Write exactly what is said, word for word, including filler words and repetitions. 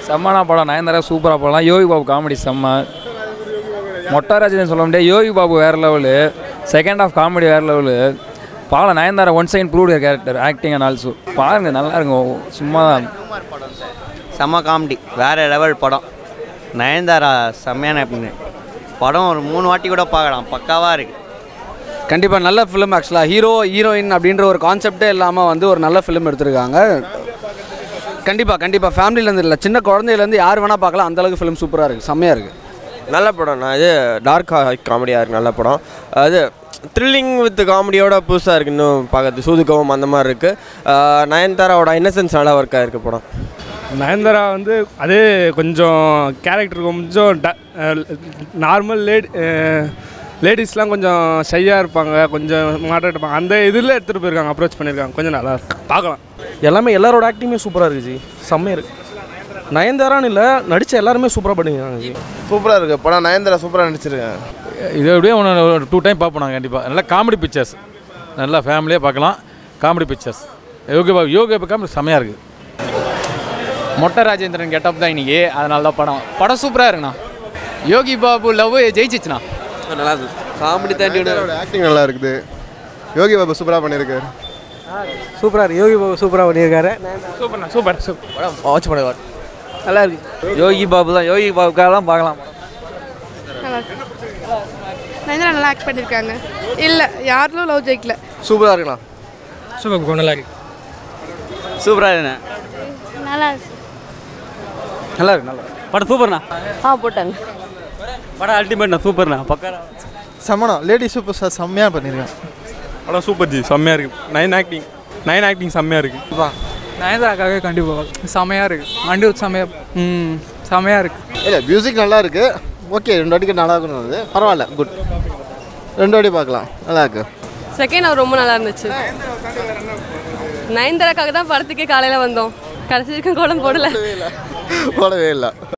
செம்மனா படம். நயன்தாரா சூப்பராக போடலாம். யோகி பாபு காமெடி செம்ம. மொட்டராஜன் சொல்ல முடியாது. யோகி பாபு வேறு லெவலு. செகண்ட் ஆஃப் காமெடி வேறு லெவலு. பால Nayanthara one second prove character acting and also பாருங்கள், நல்லா இருக்கும். சும்மா செம்ம காமெடி, வேறு லெவல் படம். நயன்தாரா செம்மையான படம். ஒரு மூணு வாட்டி கூட பார்க்கலாம், பக்காவாக இருக்குது. கண்டிப்பாக நல்ல ஃபிலிம். ஆக்சுவலாக ஹீரோ ஹீரோயின் அப்படின்ற ஒரு கான்செப்டே இல்லாமல் வந்து ஒரு நல்ல ஃபிலிம் எடுத்திருக்காங்க. கண்டிப்பாக கண்டிப்பாக ஃபேமிலியிலேருந்து இல்லை, சின்ன குழந்தையிலேருந்து யார் வேணால் பார்க்கலாம். அந்தளவுக்கு ஃபிலிம் சூப்பராக இருக்குது, செம்மையாக இருக்குது. நல்ல படம். நான் இது டார்க் காமெடியாக இருக்குது, நல்ல படம். அது த்ரில்லிங் வித் காமெடியோட புதுசாக இருக்குது, இன்னும் பார்க்கறது சூதுகவும் அந்த மாதிரி இருக்குது. நயன்தாராவோட இன்னசென்ஸ் நல்லா ஒர்க்காக இருக்குது படம். நயன்தாரா வந்து அதே கொஞ்சம் கேரக்டர் கொஞ்சம் ட நார்மல் லேடி லேடிஸ்லாம் கொஞ்சம் ஷையாக இருப்பாங்க, கொஞ்சம் மாட்டாக இருப்பாங்க. அந்த இதில் எடுத்துகிட்டு போயிருக்காங்க, அப்ரோச் பண்ணியிருக்காங்க. கொஞ்சம் நல்லா இருக்கு, பார்க்கலாம். எல்லாமே எல்லாரோட ஆக்டிங்குமே சூப்பராக இருக்குது ஜி, செம்மையாக இருக்குது. நயன்தாரான்னு இல்லை, நடித்த எல்லாருமே சூப்பராக பண்ணியிருக்காங்க ஜி. சூப்பராக இருக்குது படம். நயன்தாரா சூப்பராக நடிச்சிருக்கேன். இது எப்படியே ஒன்று ஒரு டூ டைம் பார்ப்போம் நாங்கள் கண்டிப்பாக. நல்லா காமெடி பிக்சர்ஸ், நல்லா ஃபேமிலியாக பார்க்கலாம். Comedy pictures Yogi Babu Yogi Babu comedy செம்மையாக இருக்குது. மொட்டை ராஜேந்திரன் கெட்டப் தான் இன்றைக்கி, அதனால தான் படம் படம் சூப்பராக இருக்குண்ணா. யோகி பாபு லவ் ஜெயிச்சிச்சுண்ணா. நல்லா இருக்குது காமெடி தாண்டியோட ஆக்டிங் நல்லா இருக்குது. யோகி பாபு சூப்பராக பண்ணியிருக்காரு. சூப்பராக இருக்குது. யோகி பாபு சூப்பராக பண்ணியிருக்காரு. சூப்பர்ண்ணா, சூப்பர் சூப்பர் படம் வாட்ச் பண்ணுங்க, நல்லா இருக்குது. யோகி பாபு தான், யோகி பாபுக்காகலாம் பார்க்கலாம். நயன்தாரா நல்லா ஆக்ட் பண்ணியிருக்காங்க. இல்லை யாரும் லவ் ஜெயிக்கல. சூப்பராக இருக்கலாம். சூப்பர், நல்லா இருக்கு. சூப்பராக இருக்குண்ணே, நல்லா இருக்கு. நல்லா இருக்கு. நல்லா படம் சூப்பர்ண்ணா. ஆ போட்டாங்க. படம் அல்டிமேட்ண்ணா, சூப்பர்ண்ணா, பக்கா செம்மனா. லேடி சூப்பர் ஸ்டார் செம்மையாக பண்ணியிருக்கேன். படம் சூப்பர் ஜி, செம்மையாக இருக்குது. நைன் ஆக்டிங் நைன் ஆக்டிங் செம்மையாக இருக்குது. நயன்தாராக்காகவே கண்டிப்பாக செம்மையாக இருக்குது. வண்டி செம்மையாக ம் செம்மையாக இருக்குது. இல்லை மியூசிக் நல்லா இருக்குது. ஓகே, ரெண்டு வாட்டிக்கு நல்லா இருக்குன்னு பரவாயில்ல, குட். ரெண்டு வாட்டி பார்க்கலாம், நல்லா இருக்கு. செகண்ட் அவர் ரொம்ப நல்லா இருந்துச்சு. நயன்தாராக்காக தான் படத்துக்கே காலையில் வந்தோம். கடைசி வரைக்கும் கோலம் போடலை போடவே இல்லை.